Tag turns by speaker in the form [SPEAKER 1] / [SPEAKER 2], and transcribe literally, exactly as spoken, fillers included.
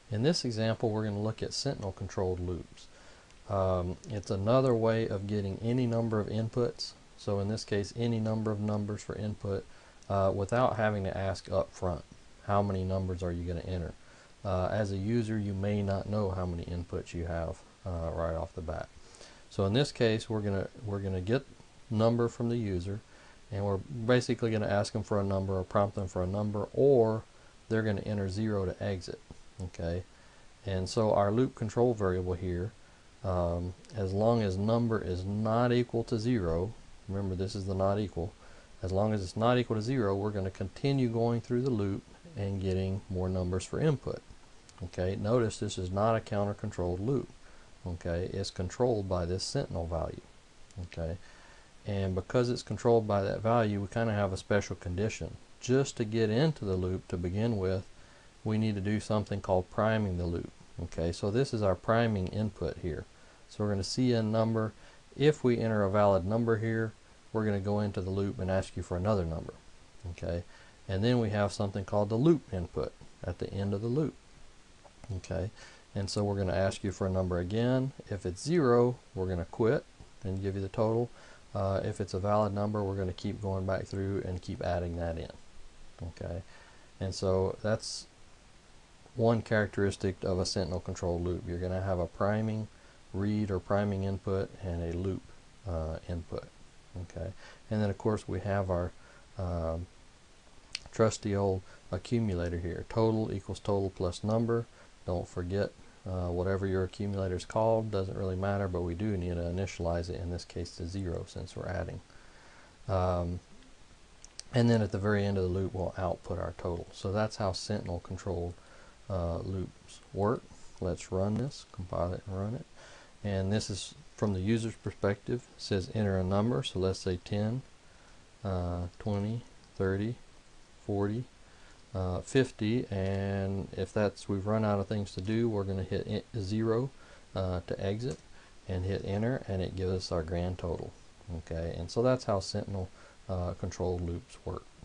[SPEAKER 1] In this example, we're going to look at Sentinel controlled loops. Um, it's another way of getting any number of inputs, so in this case any number of numbers for input, uh, without having to ask up front how many numbers are you going to enter. Uh, as a user, you may not know how many inputs you have uh, right off the bat. So in this case, we're gonna we're gonna get number from the user, and we're basically going to ask them for a number or prompt them for a number, or they're going to enter zero to exit. Okay, and so our loop control variable here, um, as long as number is not equal to zero, remember this is the not equal, as long as it's not equal to zero, we're going to continue going through the loop and getting more numbers for input. Okay, notice this is not a counter controlled loop. Okay, it's controlled by this Sentinel value. Okay, and because it's controlled by that value, we kind of have a special condition. Just to get into the loop to begin with, we need to do something called priming the loop. Okay, so this is our priming input here. So we're going to see a number. If we enter a valid number here, we're going to go into the loop and ask you for another number. Okay, and then we have something called the loop input at the end of the loop. Okay, and so we're going to ask you for a number again. If it's zero, we're going to quit and give you the total. Uh, if it's a valid number, we're going to keep going back through and keep adding that in. Okay, and so that's one characteristic of a Sentinel control loop. You're going to have a priming read or priming input and a loop uh, input. Okay, and then of course we have our um, trusty old accumulator here. Total equals total plus number. Don't forget uh, whatever your accumulator is called, doesn't really matter, but we do need to initialize it, in this case to zero, since we're adding. Um, and then at the very end of the loop we'll output our total. So that's how Sentinel controlled uh, loops work. Let's run this, compile it and run it. And this is from the user's perspective. It says enter a number, so let's say ten, uh, twenty, thirty, forty, uh, fifty, and if that's we've run out of things to do, we're going to hit zero uh, to exit and hit enter, and it gives us our grand total. Okay, and so that's how Sentinel uh, controlled loops work.